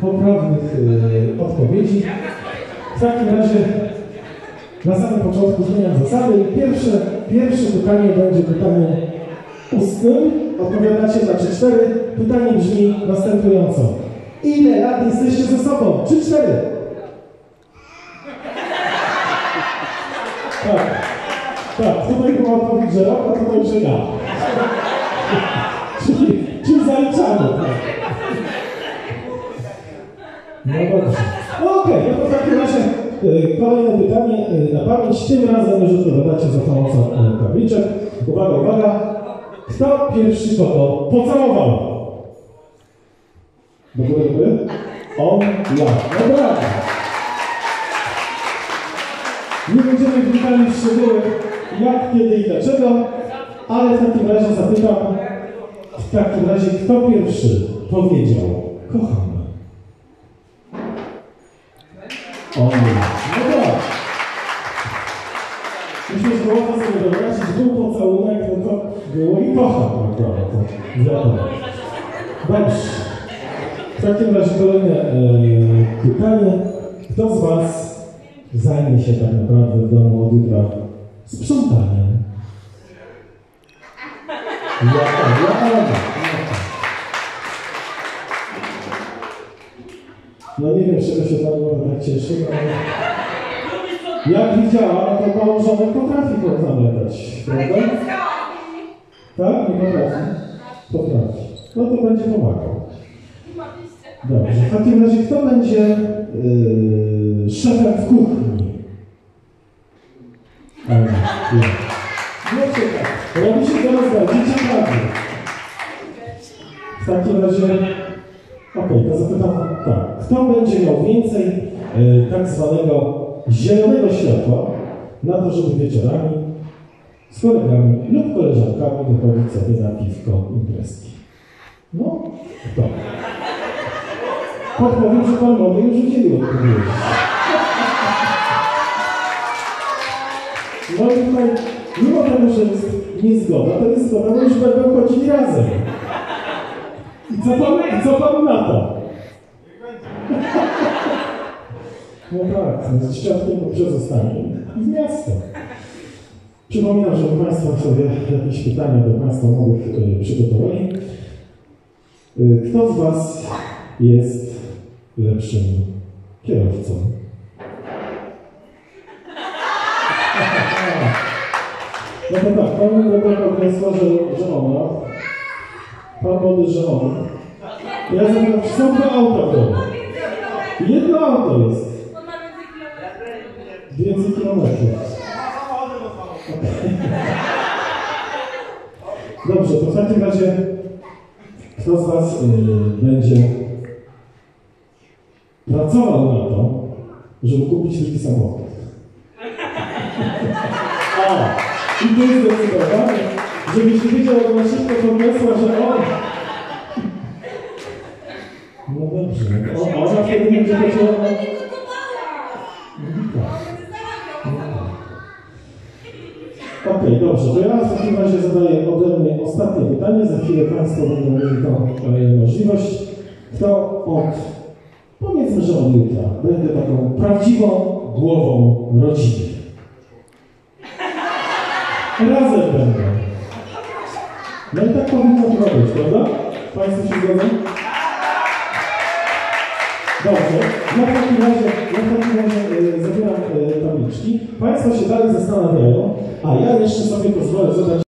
poprawnych odpowiedzi. W takim razie na samym początku zmieniam zasady. Pierwsze pytanie będzie pytaniem ustnym. Odpowiadacie na 3-4. Pytanie brzmi następująco. Ile lat jesteście ze sobą? 3-4. Tak, tutaj była odpowiedź, że rok, a tutaj, że ja. Czyli zaliczamy. Tak. No dobrze. Okej, no to w takim razie kolejne pytanie na pamięć. Tym razem już odpowiadacie za pomocą tabliczek. Uwaga. Kto pierwszy kogo pocałował? Do góry. On, ja. No brawo. Nie będziemy wnikali w szczegóły, jak, kiedy i dlaczego, ale w takim razie zapytam, kto pierwszy powiedział kocham? On, no tak. Myślę, że można sobie wyobrazić, był pocałunek, no to było i kocham, prawda? To wiadomo. Dobrze. W takim razie kolejne pytanie. Kto z Was zajmie się tak naprawdę w domu od jutra sprzątaniem? Ja. No nie wiem, z czego się Pani może tak cieszy, ale jak widziała, to małżonek potrafi pozamiatać, prawda? Tak? Nie potrafi? Potrafi. No to będzie pomagał. Dobrze. W takim razie kto będzie szefem w kuchni? Nie czekaj. Robi się teraz bardziej ciekawie. W takim razie... Okej, to zapytam tak. Kto będzie miał więcej tak zwanego zielonego światła na to, żeby wieczorami z kolegami lub koleżankami wychodzić sobie na piwko imprezki? No, to. Podpowiem, że Pan młody już udzielił odpowiedzi. No i tutaj, mimo tego, że jest niezgoda, to jest zgoda, bo już będą chodzili razem. I co Pan na to? No tak, z świadkiem poprzezostanie i w miasto. Przypominam, że Państwo sobie jakieś pytania do Państwa młodych przygotowali. Kto z Was jest lepszym kierowcą? No to tak, Pan młody odniosła, że ona. Pan młody, że on. Ja zapytam, czy są dwa auta w domu? Jedno auto jest. Więcej kilometrów. Dobrze, to w takim razie kto z Was będzie pracował na to, żeby kupić taki samochód? I to jest zdecydowane, żebyś wiedział, jak ona szybko podniosła, że on. No dobrze, ona wtedy będzie chodziła na... Okej, dobrze, to ja w takim razie zadaję ode mnie ostatnie pytanie. Za chwilę Państwo będą mieli tą możliwość. Kto powiedzmy, że od jutra będę taką prawdziwą głową rodziny. Razem będą. No i tak powinno to być, prawda? Państwo się zgodzą? Dobrze. Ja w takim razie zabieram tabliczki. Państwo się dalej zastanawiają, a ja jeszcze sobie pozwolę zadać